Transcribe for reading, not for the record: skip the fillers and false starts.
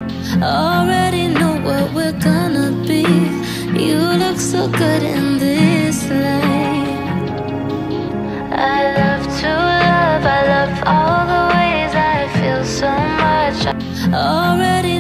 Already know what we're gonna be. You look so good in this light. I love to love, I love all the ways I feel so much. Already